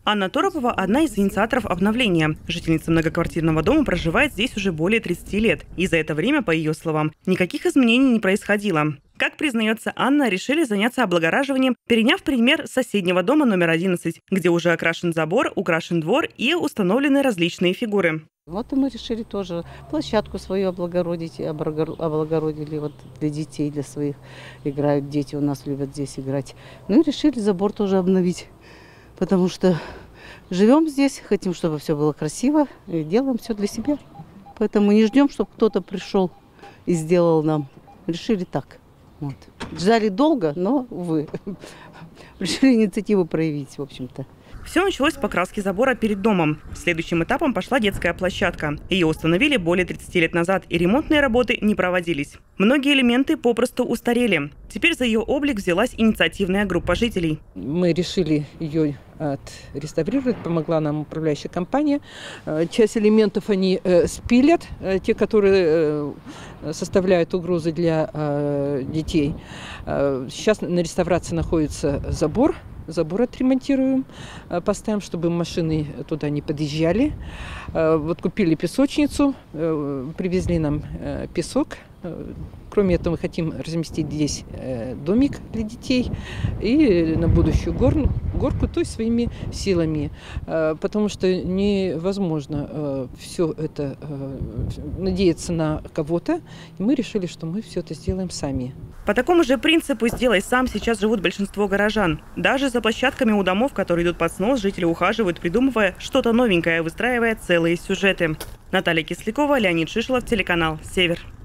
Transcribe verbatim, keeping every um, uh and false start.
Анна Торопова – одна из инициаторов обновления. Жительница многоквартирного дома проживает здесь уже более тридцати лет. И за это время, по ее словам, никаких изменений не происходило. Как признается Анна, решили заняться облагораживанием, переняв пример соседнего дома номер одиннадцать, где уже окрашен забор, украшен двор и установлены различные фигуры. Вот и мы решили тоже площадку свою облагородить, облагородили вот для детей, для своих. Играют дети, у нас любят здесь играть. Ну и решили забор тоже обновить, потому что живем здесь, хотим, чтобы все было красиво, и делаем все для себя. Поэтому не ждем, чтобы кто-то пришел и сделал нам. Решили так. Вот. Ждали долго, но, увы, решили инициативу проявить, в общем-то. Все началось с покраски забора перед домом. Следующим этапом пошла детская площадка. Ее установили более тридцати лет назад, и ремонтные работы не проводились. Многие элементы попросту устарели. Теперь за ее облик взялась инициативная группа жителей. Мы решили ее отреставрировать, помогла нам управляющая компания. Часть элементов они спилят, те, которые составляют угрозы для детей. Сейчас на реставрации находится забор. Забор отремонтируем, поставим, чтобы машины туда не подъезжали. Вот купили песочницу, привезли нам песок. Кроме этого, мы хотим разместить здесь домик для детей и на будущую горку, горку, то есть своими силами. Потому что невозможно все это надеяться на кого-то. И мы решили, что мы все это сделаем сами. По такому же принципу «сделай сам» сейчас живут большинство горожан. Даже за площадками у домов, которые идут под снос, жители ухаживают, придумывая что-то новенькое, выстраивая целые сюжеты. Наталья Кислякова, Леонид Шишелов, телеканал «Север».